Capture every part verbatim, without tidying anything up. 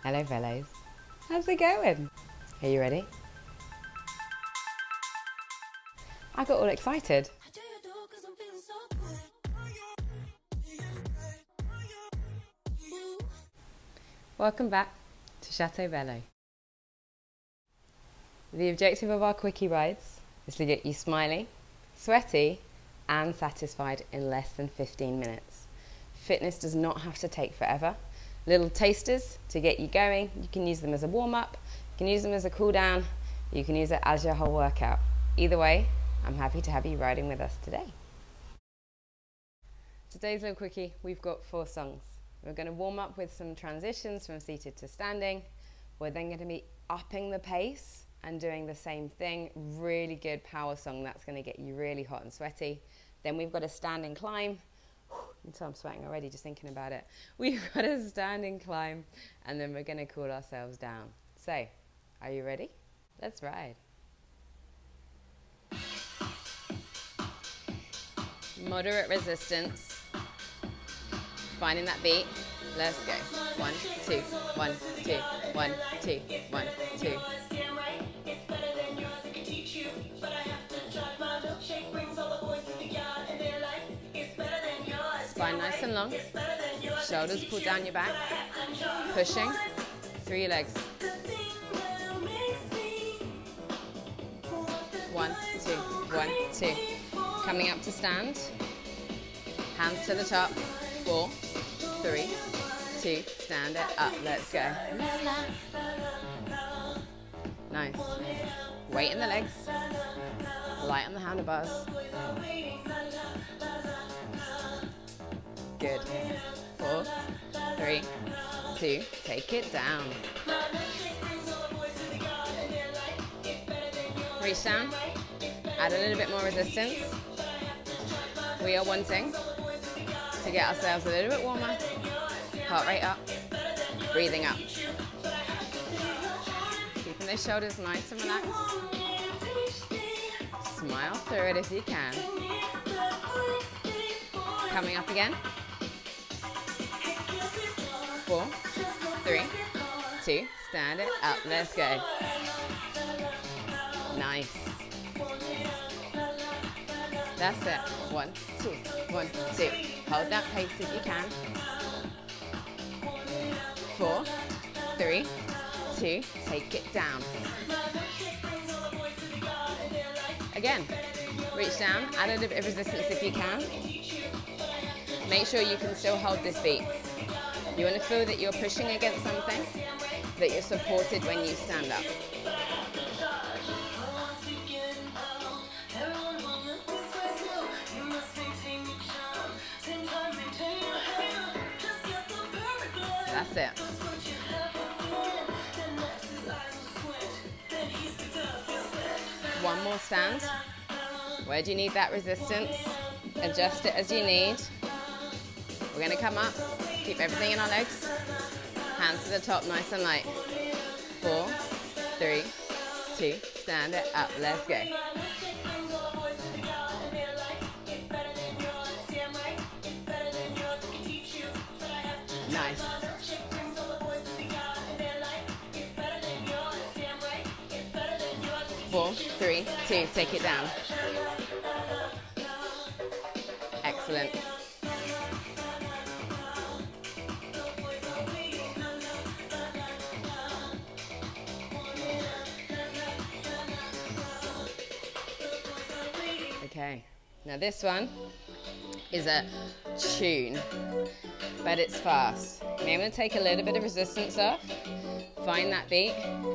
Hello Velos, how's it going? Are you ready? I got all excited. Welcome back to Chateau Velo. The objective of our quickie rides is to get you smiling, sweaty and satisfied in less than fifteen minutes. Fitness does not have to take forever. Little tasters to get you going. You can use them as a warm-up, you can use them as a cool-down, you can use it as your whole workout. Either way, I'm happy to have you riding with us today. Today's little quickie, we've got four songs. We're going to warm up with some transitions from seated to standing. We're then going to be upping the pace and doing the same thing. Really good power song that's going to get you really hot and sweaty. Then we've got a standing climb. You can tell I'm sweating already just thinking about it. We've got a standing climb and then we're going to cool ourselves down. So, are you ready? Let's ride. Moderate resistance. Finding that beat. Let's go. One, two, one, two, one, two, one, two. Spine nice and long. Shoulders pull down your back. Pushing through your legs. One, two, one, two. Coming up to stand. Hands to the top. Four, three, two, stand it up. Let's go. Nice. Weight in the legs. Light on the handlebars. Good. Four, three, two, take it down. Reach down. Add a little bit more resistance. We are wanting to get ourselves a little bit warmer. Heart rate up. Breathing up. Keeping those shoulders nice and relaxed. Smile through it if you can. Coming up again. Four, three, two, stand it up. Let's go. Nice. That's it. One, two, one, two. Hold that pace if you can. Four, three, two, take it down. Again, reach down, add a little bit of resistance if you can. Make sure you can still hold this beat. You want to feel that you're pushing against something, that you're supported when you stand up. That's it. One more stand. Where do you need that resistance? Adjust it as you need. We're going to come up, keep everything in our legs. Hands to the top, nice and light. Four, three, two, stand it up. Let's go. Nice. Four, three, two, take it down. Excellent. Okay, now this one is a tune, but it's fast. Okay, I'm going to take a little bit of resistance off, find that beat.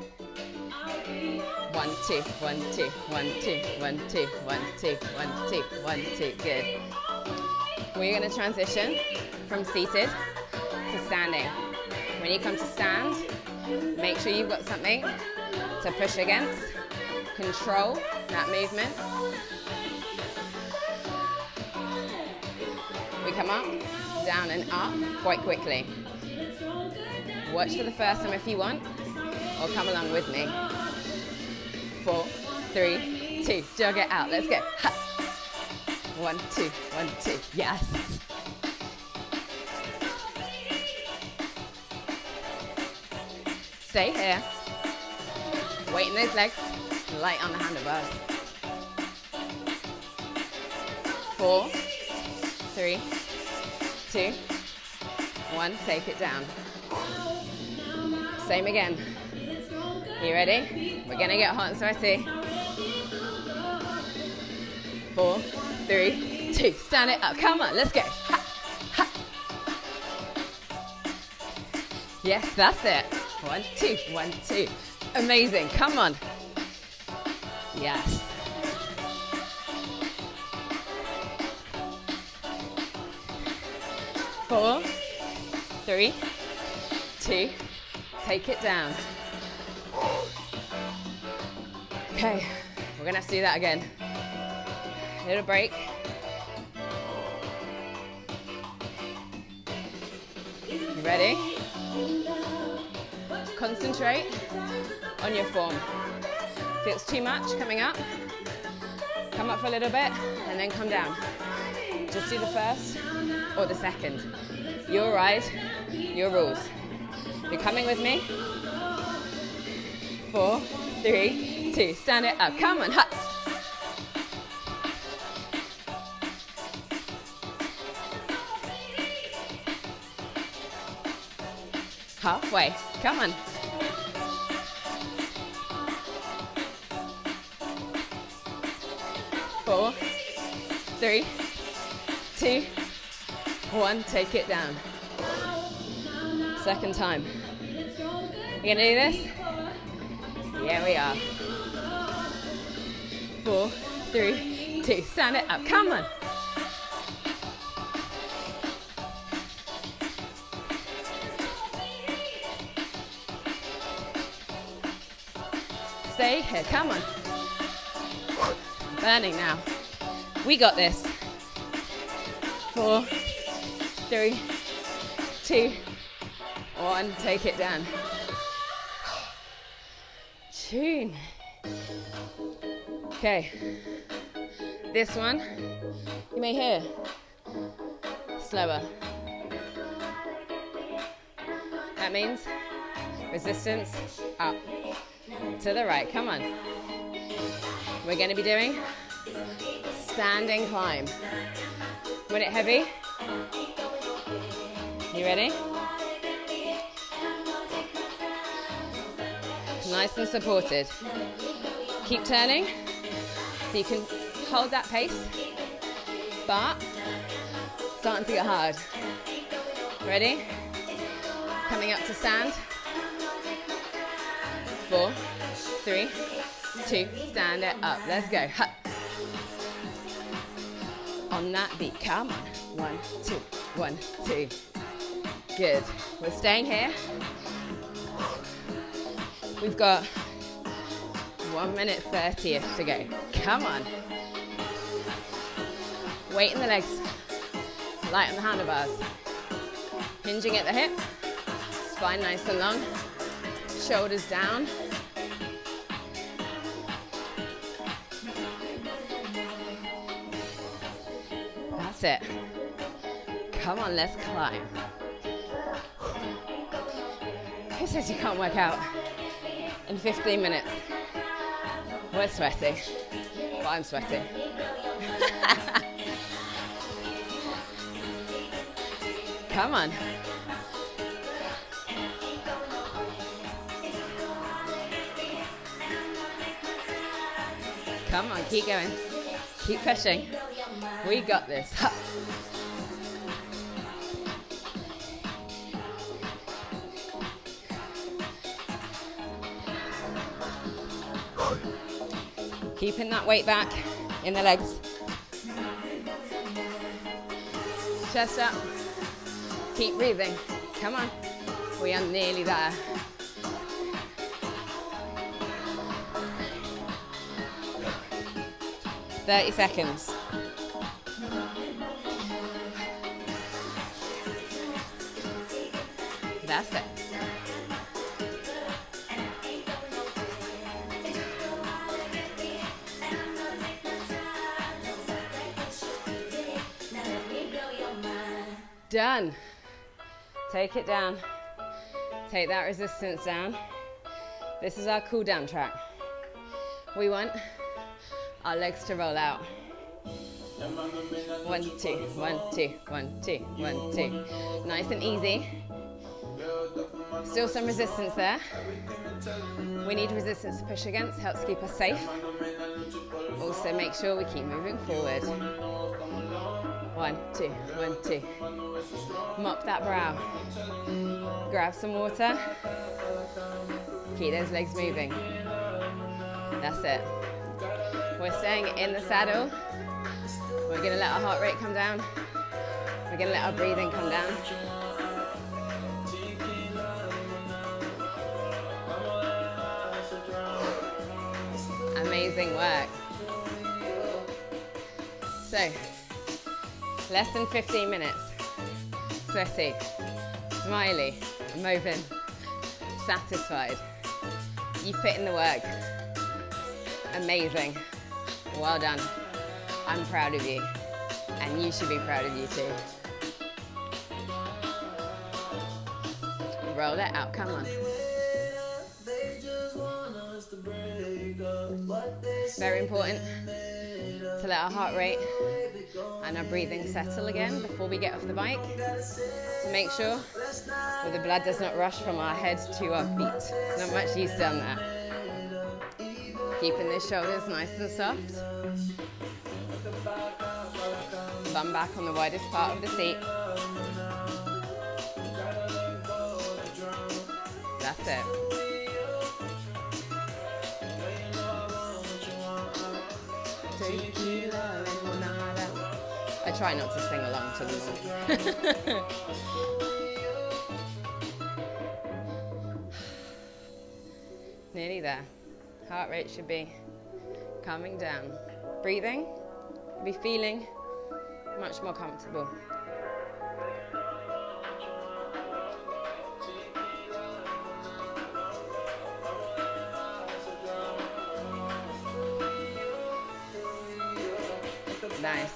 One, two, one, two, one, two, one, two, one, two, one, two, one, two. Good. We're going to transition from seated to standing. When you come to stand, make sure you've got something to push against. Control that movement. We come up, down and up quite quickly. Watch for the first time if you want, or come along with me. Four, three, two, jog it out. Let's go. Ha. One, two, one, two. Yes. Stay here. Weight in those legs, light on the handlebars. Four, three, two, one, take it down. Same again. You ready? We're gonna get hot and sweaty. Four, three, two, stand it up. Come on, let's go. Ha, ha. Yes, that's it. One, two, one, two. Amazing, come on. Yes. Four, three, two, take it down. Okay, we're gonna have to do that again. Little break. You ready? Concentrate on your form. If it's too much coming up, come up for a little bit and then come down. Just do the first or the second. Your ride, your rules. You're coming with me? Four, three, two, stand it up. Come on, ha. Halfway, come on. Four, three, two, one, take it down. Second time. You gonna do this? Yeah, we are. Four, three, two, stand it up, come on. Stay here, come on. Burning now. We got this. Four, three, two, one, take it down. Tune. Okay, this one, you may hear slower. That means resistance up. To the right, come on. We're going to be doing standing climb. Want it heavy? You ready? Nice and supported. Keep turning so you can hold that pace, but starting to get hard. Ready? Coming up to stand. Four, three, two, stand it up. Let's go. Ha. On that beat, come on. One, two, one, two. Good. We're staying here. We've got one minute thirty-ish to go. Come on. Weight in the legs. Light on the handlebars. Hinging at the hip. Spine nice and long. Shoulders down. That's it. Come on, let's climb. Who says you can't work out in fifteen minutes? We're sweating. Well, I'm sweating. Come on. Come on, keep going. Keep pushing. We got this. Ha. Keeping that weight back in the legs. Chest up. Keep breathing. Come on. We are nearly there. thirty seconds. That's it. Done. Take it down. Take that resistance down. This is our cool down track. We want our legs to roll out. One, two, one, two, one, two, one, two. Nice and easy. Still some resistance there. We need resistance to push against, helps keep us safe. Also make sure we keep moving forward. One, two, one, two. Mop that brow. Grab some water. Keep those legs moving. That's it. We're staying in the saddle. We're going to let our heart rate come down. We're going to let our breathing come down. Amazing work. So, less than fifteen minutes. Sweaty, smiley, moving, satisfied. You put in the work. Amazing. Well done. I'm proud of you, and you should be proud of you too. Roll that out, come on. Very important to let our heart rate and our breathing settle again before we get off the bike, to make sure well, the blood does not rush from our head to our feet. There's not much use done there. Keeping the shoulders nice and soft. Bum back on the widest part of the seat. That's it. I try not to sing along to them all. Nearly there. Heart rate should be calming down. Breathing, be feeling much more comfortable. Nice.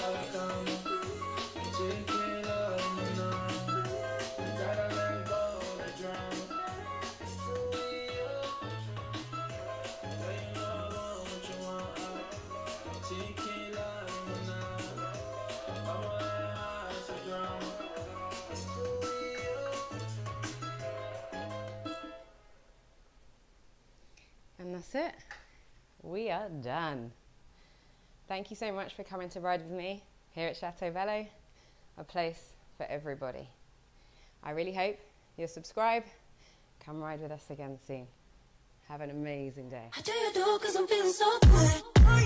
And that's it. We are done. Thank you so much for coming to ride with me here at Chateau Velo, a place for everybody. I really hope you'll subscribe. Come ride with us again soon. Have an amazing day.